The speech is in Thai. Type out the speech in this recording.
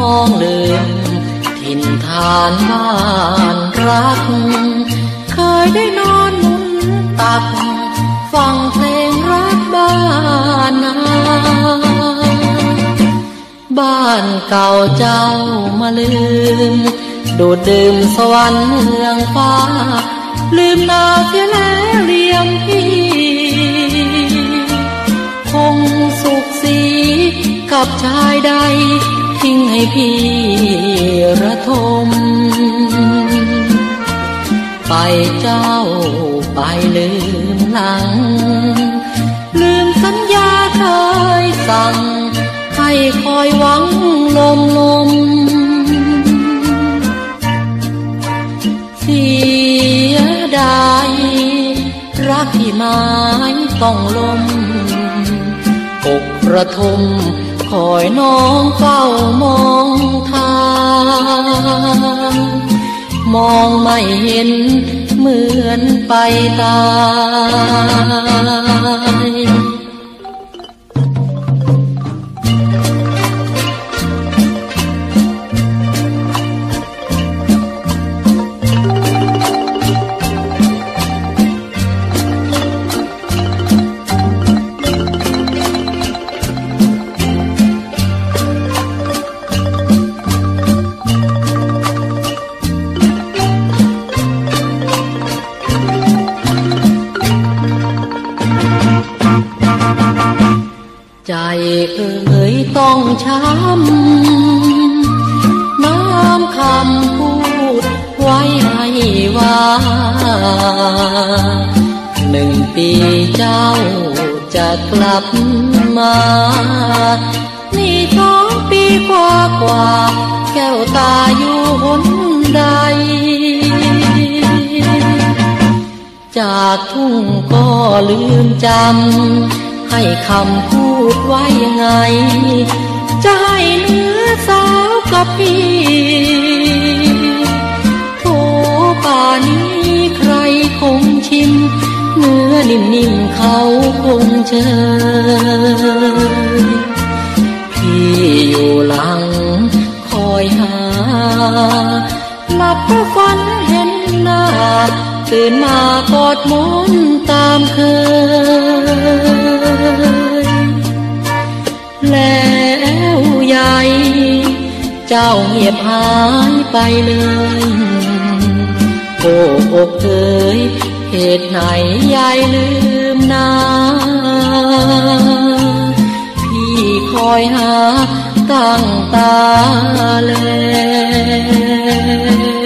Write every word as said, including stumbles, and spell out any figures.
องลืมถิ่นฐานบ้านรักเคยได้นอนมุนตักฟังเพลงรักบ้านนาบ้านเก่าเจ้ามาลืมดูดดื่มสวรรค์เมืองฟ้าลืมนาเสียแล้วเลี้ยงพี่คงสุขสีกับชายใดทิ้งให้พี่ระทมไปเจ้าไปลืมหลังลืมสัญญาเคยสั่งให้คอยหวังลมลมเสียดายรักที่ไม้ต้องลมอกระทมคอยน้องเฝ้ามองทางมองไม่เห็นเหมือนไปตายใจเอ่ยต้องช้ำน้ำคำพูดไว้ให้ว่าหนึ่งปีเจ้าจะกลับมานี่สองปีกว่ากว่าแก้วตาอยู่หนใดจากทุ่งก็ลืมจำให้คำพูดไว้ยังไงจะให้เนื้อสาวกับพี่โถป่านี้ใครคงชิมเนื้อนิ่มๆเขาคงเชยพี่อยู่หลังคอยหาหลับก็ฝันเห็นหน้าตื่นมากอดหมอนตามเคยแล้วยายเจ้าเงียบหายไปเลยโอ้อกเอ๋ยเหตุไหนยายลืมนาพี่คอยหาตั้งตาแล